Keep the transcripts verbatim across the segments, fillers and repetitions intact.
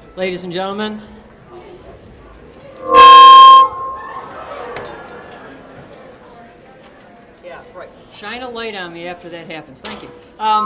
Ladies and gentlemen, yeah, right. Shine a light on me after that happens. Thank you. Um,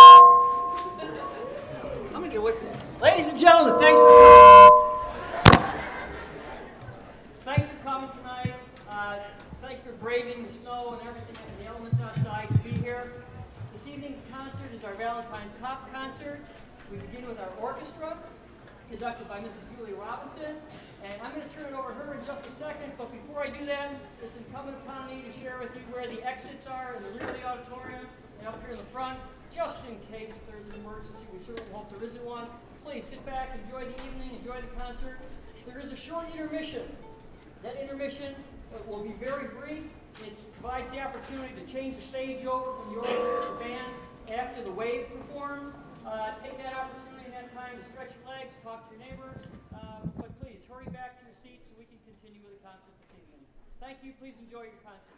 I'm gonna get away from it. Ladies and gentlemen, thanks for coming. Thanks for coming tonight. Uh, thanks for braving the snow and everything and the elements outside to be here. This evening's concert is our Valentine's Pop concert. We begin with our orchestra, conducted by Missus Julie Robinson. And I'm going to turn it over to her in just a second, but before I do that, it's incumbent upon me to share with you where the exits are in the rear of the auditorium and up here in the front, just in case there's an emergency. We certainly hope there isn't one. Please sit back, enjoy the evening, enjoy the concert. There is a short intermission. That intermission will be very brief. It provides the opportunity to change the stage over from the orchestra to the band after the wave performs. Uh, take that opportunity in that time to stretch your legs, talk to your neighbor, uh, but please hurry back to your seats so we can continue with the concert this evening. Thank you. Please enjoy your concert.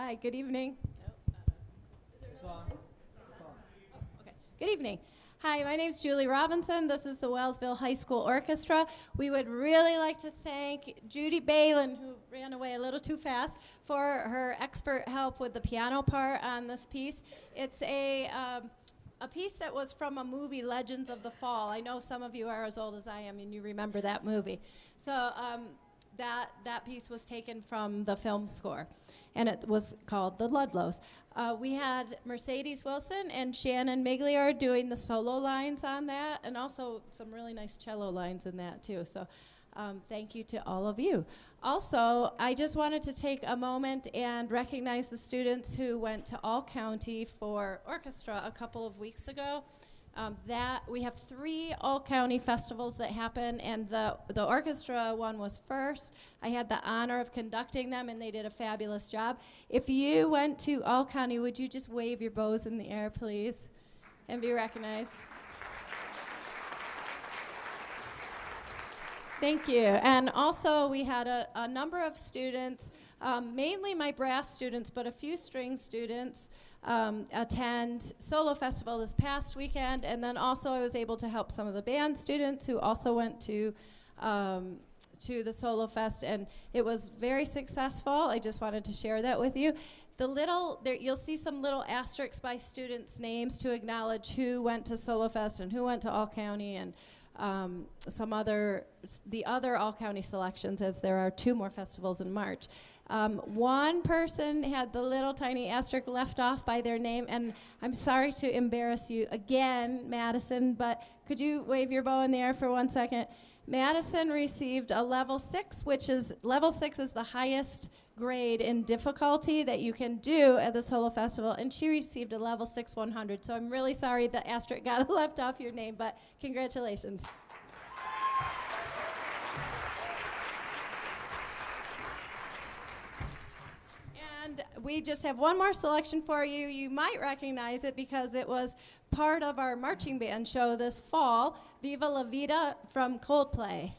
Hi, good evening. It's on. It's on. Okay. Good evening. Hi, my name is Julie Robinson. This is the Wellsville High School Orchestra. We would really like to thank Judy Balin, who ran away a little too fast, for her expert help with the piano part on this piece. It's a um, a piece that was from a movie, Legends of the Fall. I know some of you are as old as I am and you remember that movie. So um, that, that piece was taken from the film score, and it was called The Ludlows. Uh, we had Mercedes Wilson and Shannon Miglior doing the solo lines on that, and also some really nice cello lines in that too. So um, thank you to all of you. Also, I just wanted to take a moment and recognize the students who went to All County for orchestra a couple of weeks ago. Um, that we have three all-county festivals that happen, and the the orchestra one was first. I had the honor of conducting them, and they did a fabulous job. If you went to all-county, would you just wave your bows in the air, please, and be recognized? Thank you. And also, we had a, a number of students, um, mainly my brass students, but a few string students, um, attend Solo Festival this past weekend. And then also I was able to help some of the band students who also went to um, to the Solo Fest, and it was very successful. I just wanted to share that with you. The little, there, you'll see some little asterisks by students' names to acknowledge who went to Solo Fest and who went to All County, and um, some other, the other All County selections, as there are two more festivals in March. Um, one person had the little tiny asterisk left off by their name, and I'm sorry to embarrass you again, Madison, but could you wave your bow in the air for one second? Madison received a level six, which is, level six is the highest grade in difficulty that you can do at the Solo Festival, and she received a level six one hundred. So I'm really sorry the asterisk got left off your name, but congratulations. And we just have one more selection for you. You might recognize it because it was part of our marching band show this fall, Viva La Vida from Coldplay.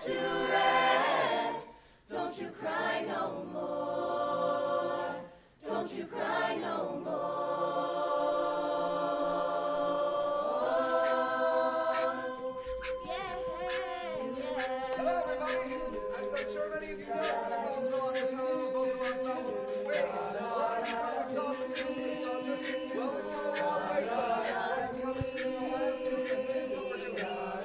to rest. Don't you cry no more. Don't you cry no more. Yeah, yeah. Hello, everybody. As I'm sure many of you know, the Wellsville Acapella Vocal Ensemble is waiting. A lot of you probably saw the news this concert. Well, we've come a long way since it was coming to the Ohio State Symphony over here.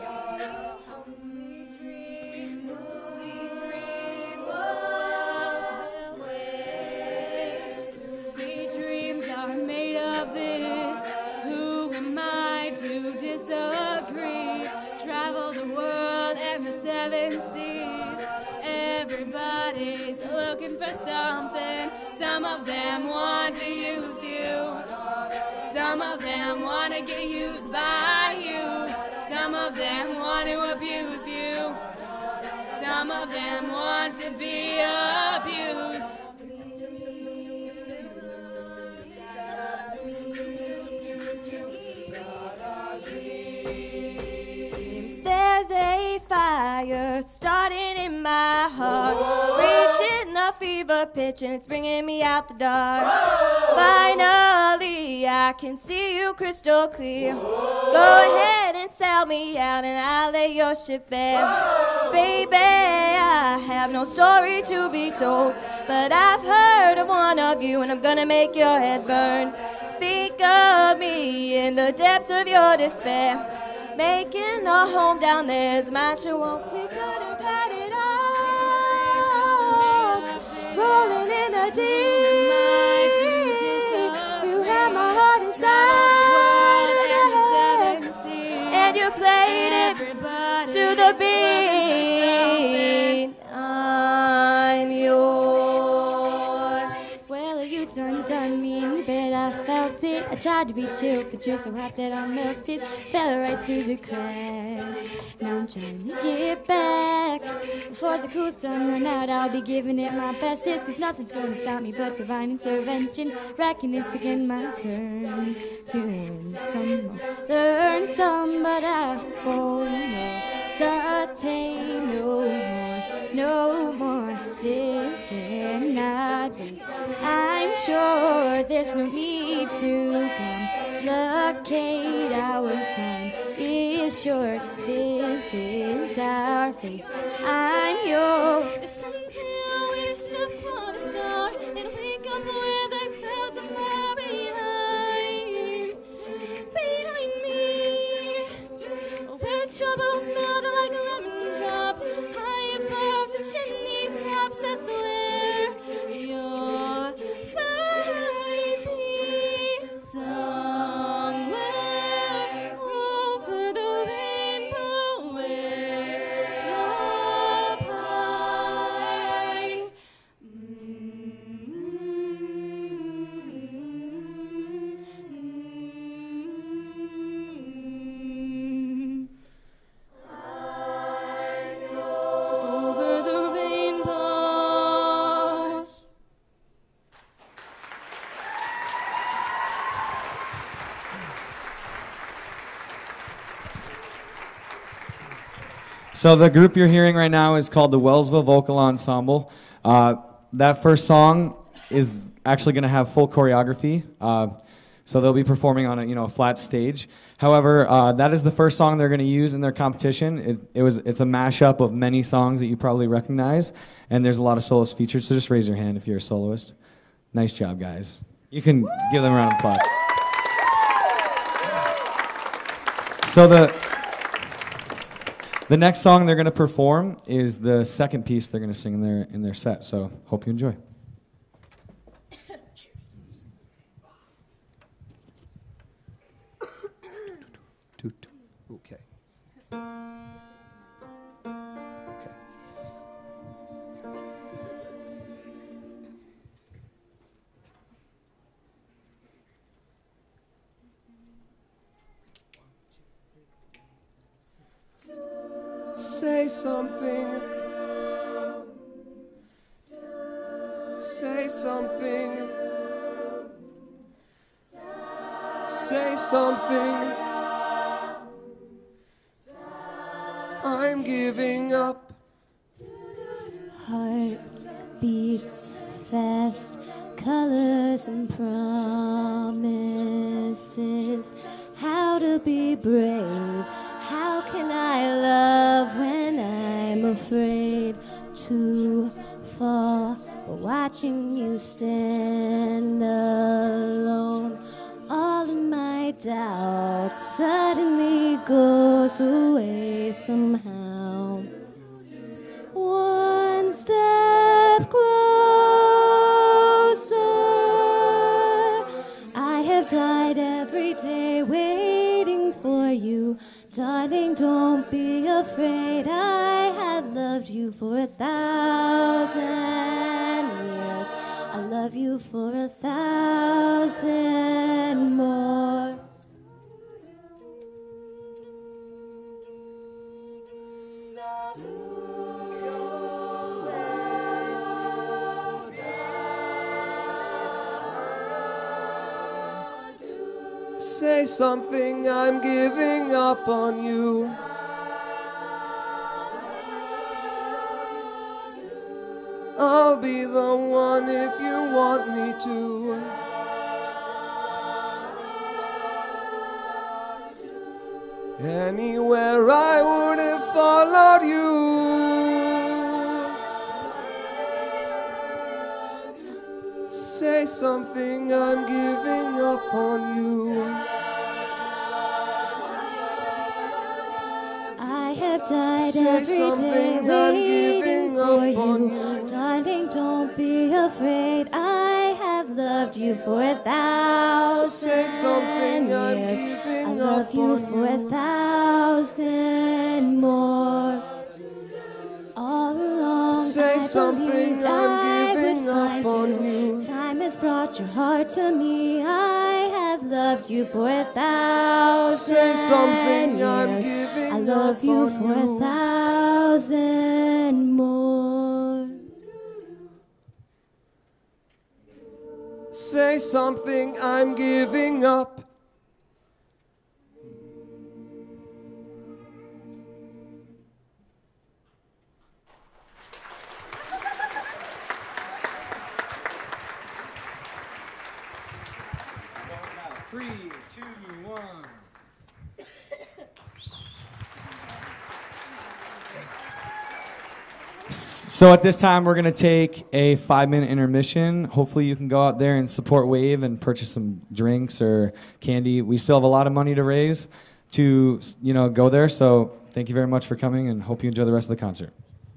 Sweet dreams, sweet dreams, will wait. Sweet dreams are made of this. Who am I to disagree? Travel the world and the seven seas. Everybody's looking for something. Some of them want to use you. Some of them want to get used by you. Some of them want to abuse you. Some of them want to be abused. There's a fire starting in my heart, reaching a fever pitch and it's bringing me out the dark. Finally, I can see you crystal clear. Go ahead and sell me out and I'll lay your ship bare. Baby, I have no story to be told, but I've heard of one of you and I'm gonna make your head burn. Think of me in the depths of your despair. Making a home down there's mine, you won't. We could have had it all, rolling in the deep. You had my heart inside, and you played it to the beat. I'm yours. Well, you done done me, and you bet I felt it. I tried to be chill, but you're so hot that I melted. Fell right through the cracks. Now I'm trying to get back. Before the cool time run out, I'll be giving it my bestest. Cause nothing's gonna stop me but divine intervention. Racking this again, my turn to earn some, learn some, but I won't attain no more, no more. This cannot wait. I'm sure there's no need to complicate. Our time is short. This is our fate. I'm yours. Someday I wish upon a star and wake up where the clouds are far behind, behind me. Where troubles melt like lemon drops, high above the chimney tops. That's where you'll find me. Somewhere over the rainbow, way up high. Over the rainbow. So the group you're hearing right now is called the Wellsville Vocal Ensemble. Uh, that first song is actually going to have full choreography, uh, so they'll be performing on a you know a flat stage. However, uh, that is the first song they're going to use in their competition. It, it was it's a mashup of many songs that you probably recognize, and there's a lot of soloists featured. So just raise your hand if you're a soloist. Nice job, guys. You can give them a round of applause. So the. The next song they're going to perform is the second piece they're going to sing in their in their set. So hope you enjoy. Okay. Okay. Say something. Say something. Say something. I'm giving up. beats fast, colors and promises. How to be brave, how can I love when I'm afraid to fall? But watching you stand alone, all of my doubts suddenly goes away somehow. One step closer, I have died every day waiting for you. Darling, don't be afraid, I have loved you for a thousand years. I love you for a thousand more. Say something, I'm giving up on you. I'll be the one if you want me to. Anywhere I would have followed you. Say something, I'm giving up on you. I have died Say every day something, I'm waiting giving for up you. on you. Darling, don't be afraid, I have loved you for a thousand Say something, I'm years. I giving love up you on for a you. thousand more. All along Say I something, believed I'm I giving would up find on you. you. Time has brought your heart to me. I have loved you for a thousand Say something, years. I'm giving I love up you on for you. a thousand more. Say something, I'm giving up. Three, two, one. So at this time, we're going to take a five-minute intermission. Hopefully you can go out there and support Wave and purchase some drinks or candy. We still have a lot of money to raise to, you know, go there. So thank you very much for coming, and hope you enjoy the rest of the concert.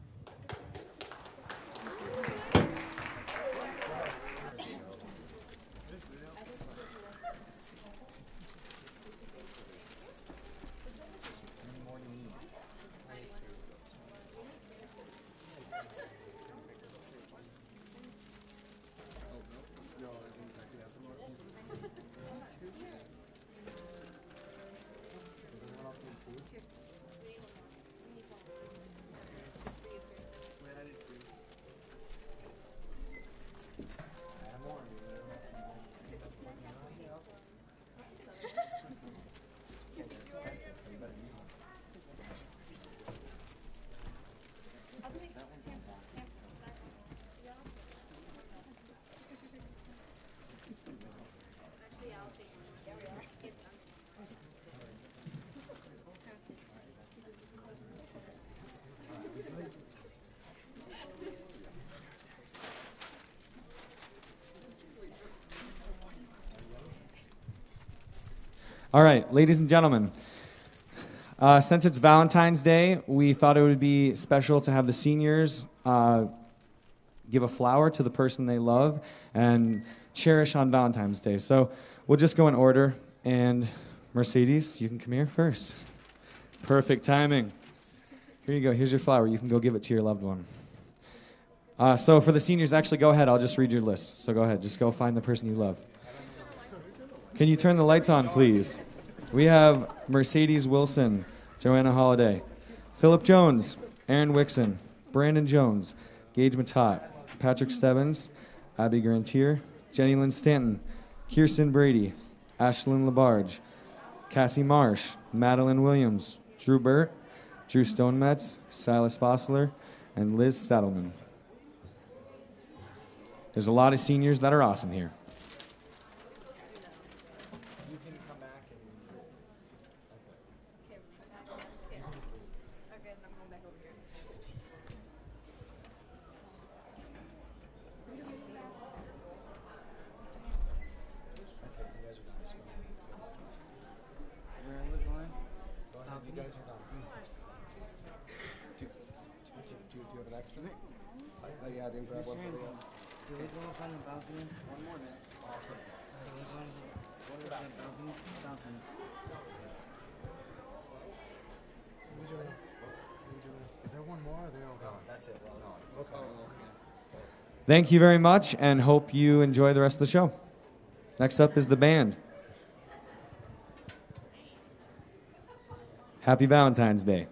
All right, ladies and gentlemen, uh, since it's Valentine's Day, we thought it would be special to have the seniors uh, give a flower to the person they love and cherish on Valentine's Day. So we'll just go in order, and Mercedes, you can come here first. Perfect timing. Here you go. Here's your flower. You can go give it to your loved one. Uh, so for the seniors, actually, go ahead. I'll just read your list. So go ahead. Just go find the person you love. Can you turn the lights on, please? We have Mercedes Wilson, Joanna Holiday, Philip Jones, Aaron Wixon, Brandon Jones, Gage Matot, Patrick Stebbins, Abby Grantier, Jenny Lynn Stanton, Kirsten Brady, Ashlyn Labarge, Cassie Marsh, Madeline Williams, Drew Burt, Drew Stonemetz, Silas Fossler, and Liz Saddleman. There's a lot of seniors that are awesome here. Thank you very much, and hope you enjoy the rest of the show. Next up is the band. Happy Valentine's Day.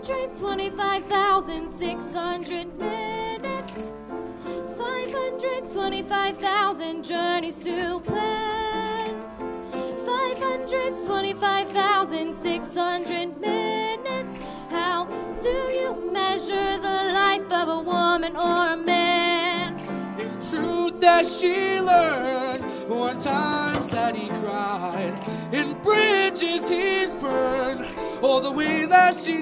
hundred twenty-five thousand six hundred minutes. five hundred twenty-five thousand journeys to plan. five hundred twenty-five thousand six hundred minutes. How do you measure the life of a woman or a man? In truth that she learned, one times that he cried, in bridges he's burned, all the way that she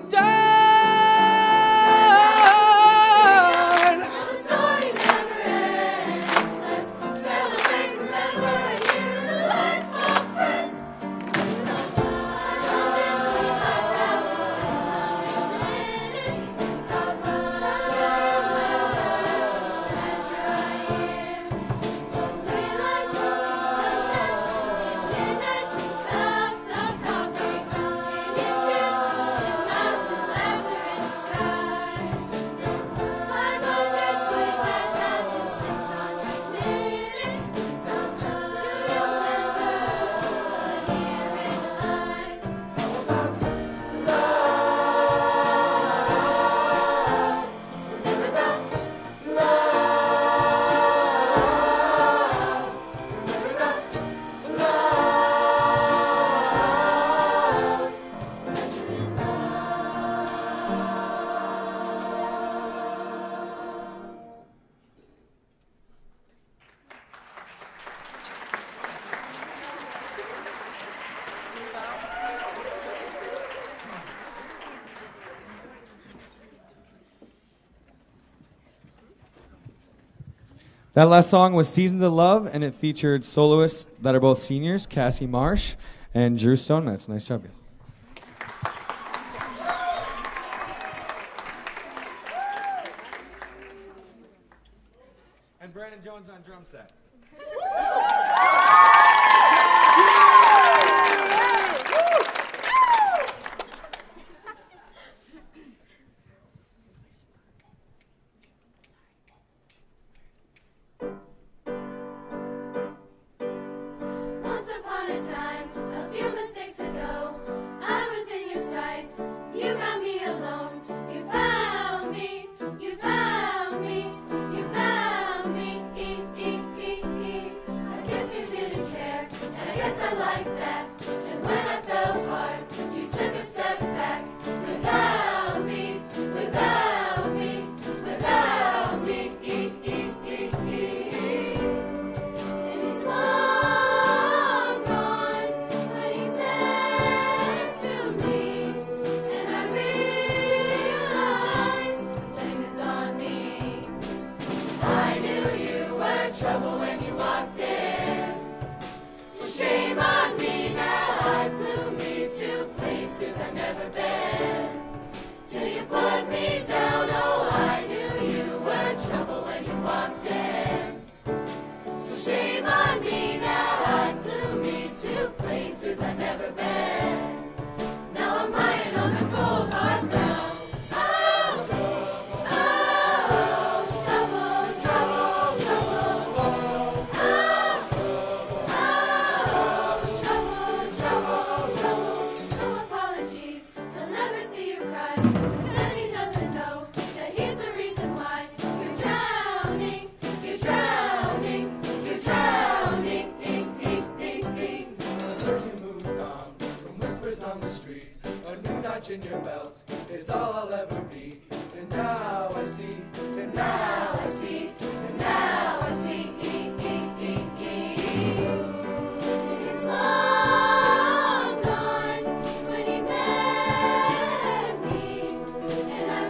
died. Now the story never ends. Let's celebrate, remember a year in the life of friends. five hundred twenty-five thousand six hundred minutes of love. Measure our years. From daylights, sunsets, midnights, cups of coffee, in inches, in miles of laughter and strides. five hundred twenty-five thousand six hundred minutes of love. Do you measure a year in life? Remember that love. Remember that love. Measuring That last song was Seasons of Love, and it featured soloists that are both seniors, Cassie Marsh and Drew Stonemetz. Nice job, guys. And Brandon Jones on drum set. Once upon a time, a few mistakes ago, I was in your sights. You got me alone. You found me. You found me. You found me. E, e, e, e. I guess you didn't care, and I guess I liked that. And when I fell hard, you took a step back. Without me, without me, without me. E, e, e, e. And he's long gone, but he's next to me. And I realize shame is on me. 'Cause I knew you were trouble when you walked in. So shame on me now. I flew me to places I've never been. Till you put me down. Oh, I knew you were trouble when you walked in. So shame on me now. I flew me to places I've never been. Now I'm lying on the cold hard ground. Oh, oh, trouble, trouble, trouble. Oh, oh, trouble, trouble, trouble. No apologies, he'll never see you cry. Then he doesn't know that he's the reason why you're drowning, you're drowning, you're drowning. Ing, ing, ing, ing. Heard you moved on from whispers on the street. A new notch in your belt is all I'll ever be. And now I see, and now I see, And now I see. E, e, e, e. And he's long gone when he's met me. And I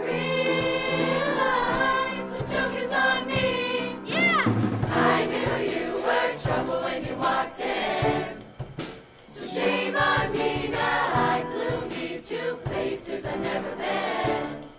realize the joke is on me. Yeah! I knew you were trouble when you walked in. So shame on me now. I flew me to places I've never been.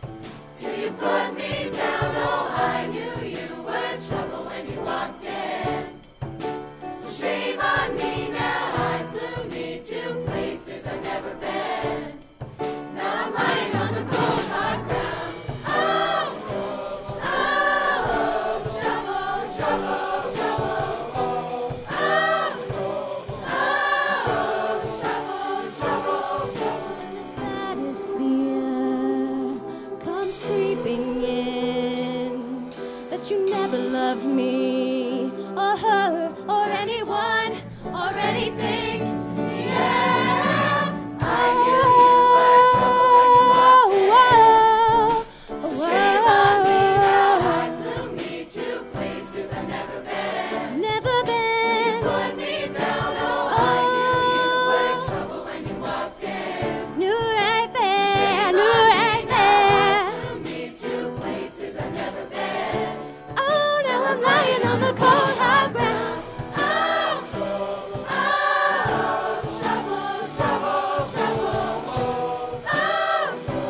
loved me or her or anyone or anything. Yeah, I knew you were trouble when you walked in. So shame on me now. I flew me to places I've never been. Never been. You put me down. Oh, I knew you were trouble when you walked in. Knew right there. Knew right there. I flew me to places I've never been. Oh, now I'm lying on the cold hard ground. Oh, oh, trouble, trouble, trouble. Oh, oh,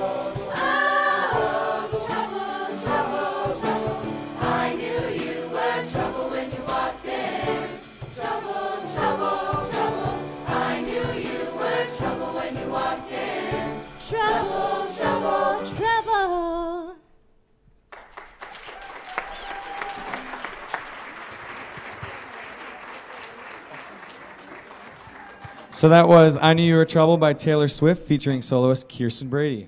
trouble, trouble, trouble. I knew you were trouble when you walked in. Trouble, trouble, trouble. I knew you were trouble when you walked in. Trouble, trouble, trouble. So that was I Knew You Were Trouble by Taylor Swift featuring soloist Kirsten Brady.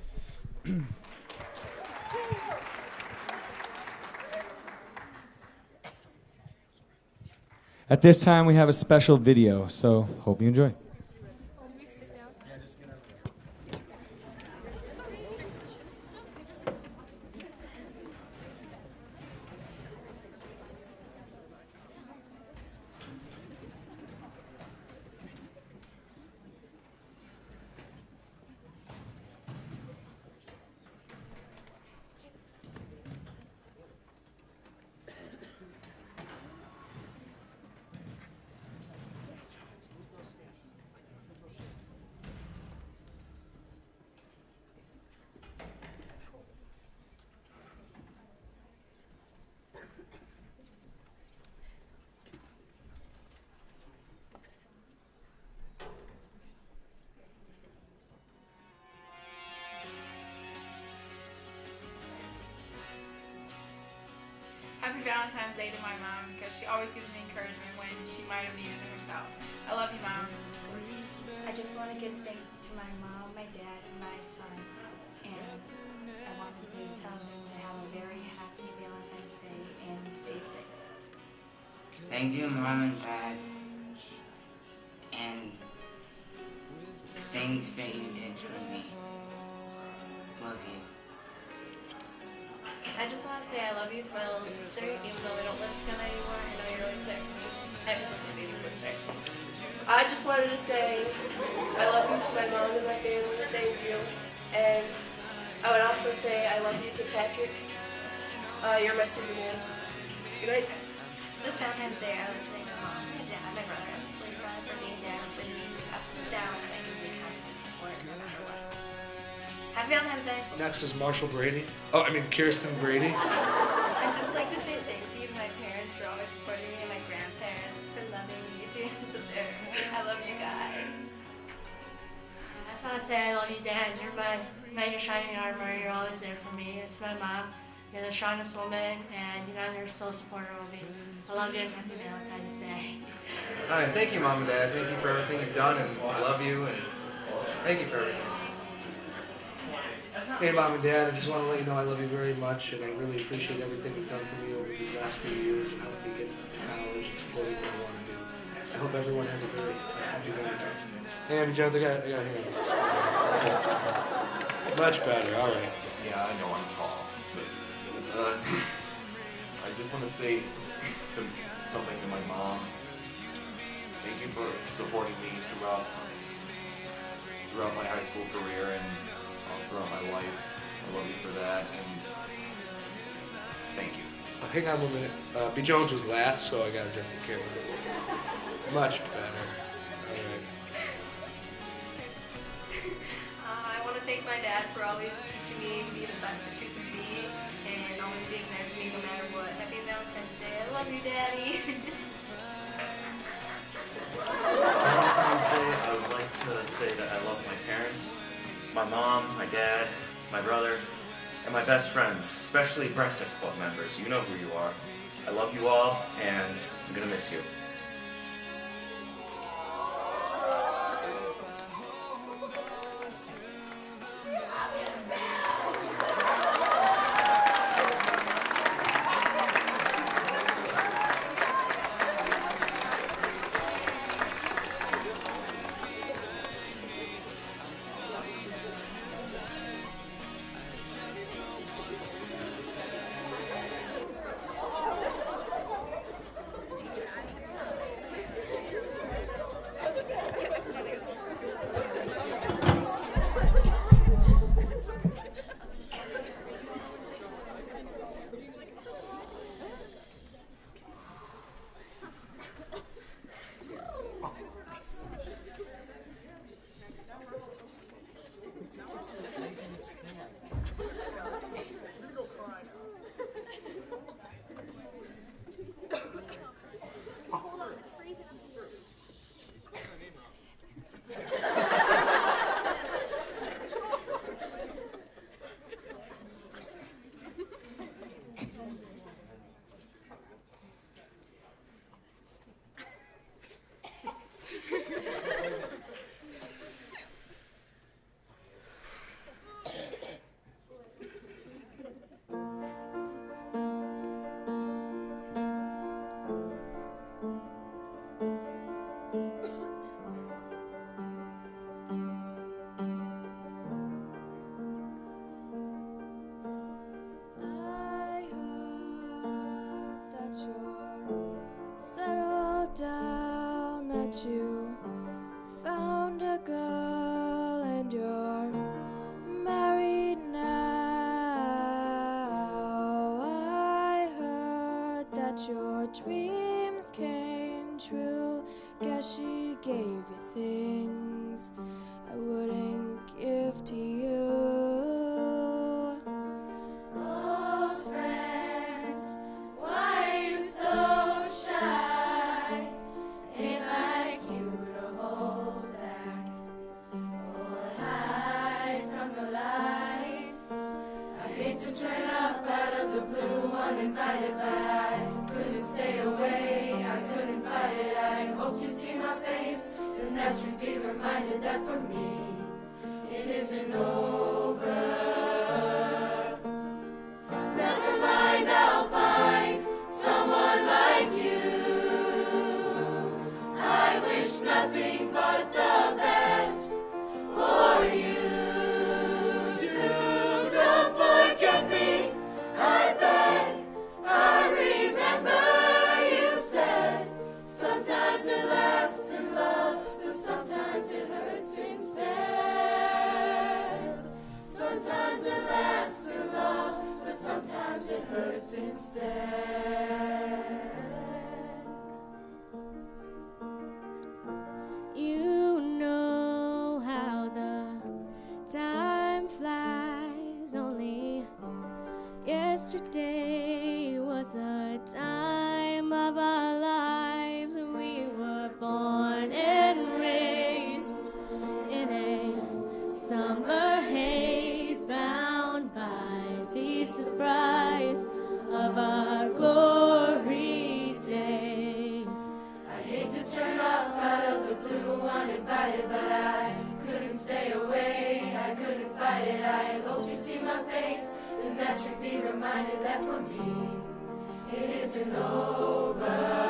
At this time, we have a special video, so hope you enjoy. Happy Valentine's Day to my mom, because she always gives me encouragement when she might have needed it herself. I love you, Mom. I just want to give thanks to my mom, my dad, and my son, and I wanted to tell them to have a very happy Valentine's Day and stay safe. Thank you, Mom and Dad, and things that you did for me. Love you. I just want to say I love you to my little sister, even though we don't live together anymore. I know you're always there for me. Happy birthday, baby sister. I just wanted to say I love you to my mom and my family, thank you. And I would also say I love you to Patrick. Uh, you're my Superman. Good night. This Valentine's Day, I would like to thank my mom, my dad, my brother, and my boyfriend for being there with me through ups and downs and giving me constant support no matter what. Happy Valentine's Day. Next is Marshall Brady. Oh, I mean Kirsten Brady. I'd just like to say thank you to my parents for always supporting me and my grandparents for loving me to the very end. I love you guys. I just want to say I love you, Dad. You're my knight of shining armor. You're always there for me. And to my mom, you're the strongest woman, and you guys are so supportive of me. I love you and happy Valentine's Day. All right, thank you, Mom and Dad. Thank you for everything you've done, and I love you, and thank you for everything. Hey, Mom and Dad, I just want to let you know I love you very much, and I really appreciate everything you've done for me over these last few years and helping me get to college and supporting what I want to do. I hope everyone has a very happy Valentine's Day. Hey, Abby Jones, I got, I got here. Much better, all right. Yeah, I know I'm tall, but uh, I just want to say to something to my mom. Thank you for supporting me throughout throughout my high school career and uh, throughout my life. I love you for that, and thank you. Uh, hang on one minute. Uh, B. Jones was last, so I got to adjust the camera. Much better. All right. Uh, I want to thank my dad for always teaching me to be the best that you can be and always being there for me no matter what. Happy Valentine's Day. I love you, Daddy. Valentine's Day, I would like to say that I love my parents, my mom, my dad, my brother, and my best friends, especially Breakfast Club members. You know who you are. I love you all, and I'm gonna miss you. that you found a girl and you're married now. I heard that your dreams came true. Guess she gave you things I wouldn't give to you. Oh, friends, why are you so shy? Ain't like you to hold back or hide from the light. I hate to turn up out of the blue uninvited, but I couldn't stay away. I couldn't fight it. I hope you see my face and that you'd be reminded that for me it isn't over. Never mind, I'll find someone like you. I wish nothing but the best for you. Too, don't forget me, I beg. I remember you said sometimes it lasts in love, but sometimes it hurts instead. Sometimes it lasts in love, but sometimes it hurts instead. You know how the time flies. Only yesterday was the time of our lives. We were born and raised in a summer haze, bound by the surprise of our glory days. I hate to turn up out of the blue uninvited, but I couldn't stay away. I couldn't fight it. I hoped you'd see my face and that you'd be reminded that for me it isn't over.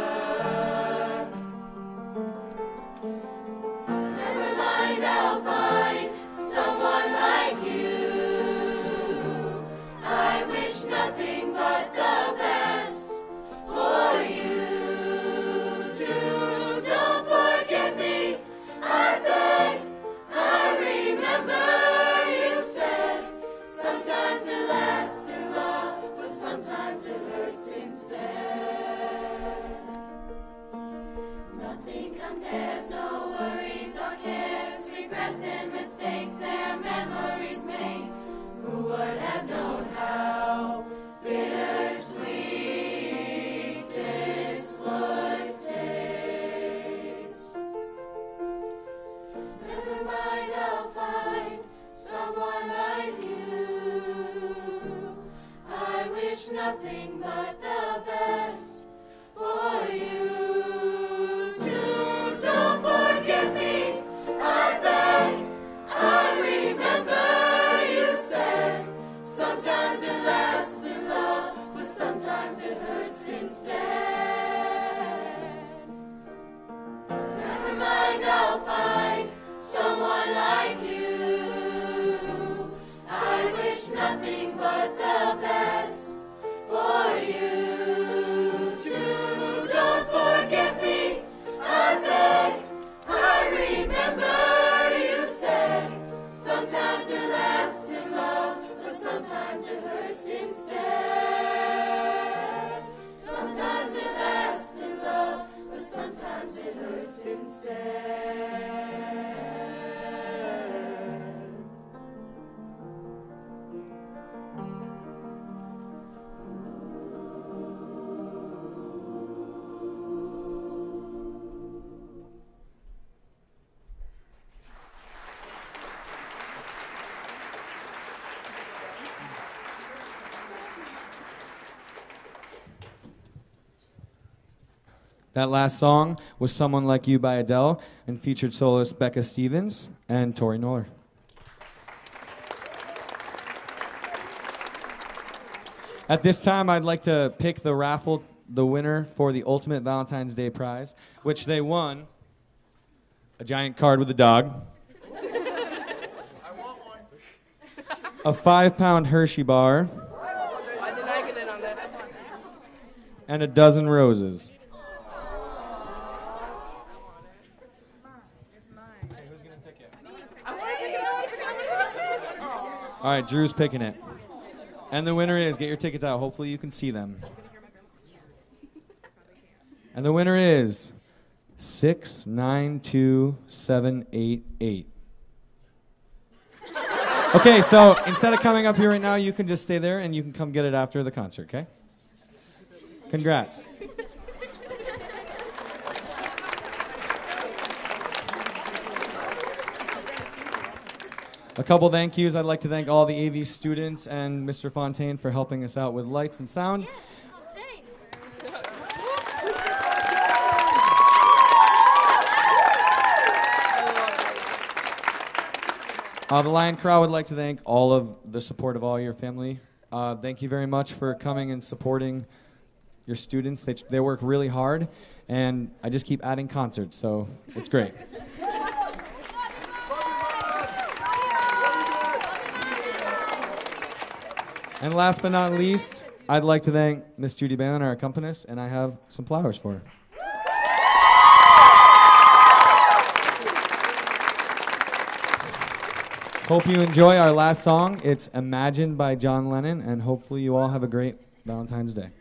Never mind, I'll find someone like you. I wish nothing but the best for you. Too, don't forget me, I beg. I remember you said sometimes it lasts in love, but sometimes it hurts instead. Nothing compares, no worries or cares, regrets and mistakes, their memories made. Who would have known how bittersweet this would taste? Never mind, I'll find someone like you. I wish nothing but the best for you. Too, don't forget me, I beg. I remember you said sometimes it lasts in love, but sometimes it hurts instead. Never mind, I'll find someone like you. I wish nothing but the best for you. Too, don't forget me, I beg. I remember you said sometimes it lasts in love, but sometimes it hurts instead. Sometimes it lasts in love, but sometimes it hurts instead. That last song was Someone Like You by Adele and featured soloist Becca Stevens and Tori Noller. At this time, I'd like to pick the raffle, the winner for the Ultimate Valentine's Day prize, which they won a giant card with a dog, a five-pound Hershey bar, Why didn't I get in on this? and a dozen roses. All right, Drew's picking it. And the winner is, get your tickets out. Hopefully you can see them. And the winner is six nine two seven eight eight. Okay, so instead of coming up here right now, you can just stay there and you can come get it after the concert, okay? Congrats. A couple thank yous. I'd like to thank all the A V students and Mister Fontaine for helping us out with lights and sound. Uh, the Lion Crowd would like to thank all of the support of all your family. Uh, thank you very much for coming and supporting your students. They, they work really hard, and I just keep adding concerts, so it's great. And last but not least, I'd like to thank Miss Judy Balin, our accompanist, and I have some flowers for her. Hope you enjoy our last song. It's Imagine by John Lennon, and hopefully you all have a great Valentine's Day.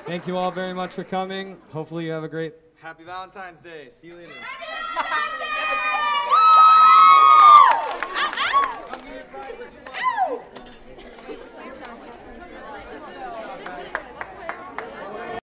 Thank you all very much for coming. Hopefully you have a great Happy Valentine's Day. See you later.